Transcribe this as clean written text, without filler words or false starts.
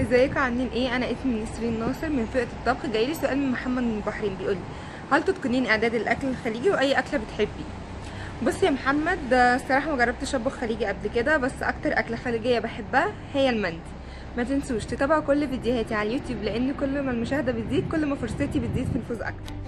ازيكم عاملين ايه؟ انا اسمي نسرين ناصر من فئة الطبخ. جايلي سؤال من محمد من البحرين بيقولي هل تتقنين اعداد الاكل الخليجي واي اكله بتحبي؟ بص يا محمد، الصراحه ما جربتش اطبخ خليجي قبل كده، بس اكتر اكله خليجيه بحبها هي المندي. ما تنسوش تتابعوا كل فيديوهاتي على اليوتيوب، لان كل ما المشاهده بتزيد كل ما فرصتي بتزيد في الفوز اكتر.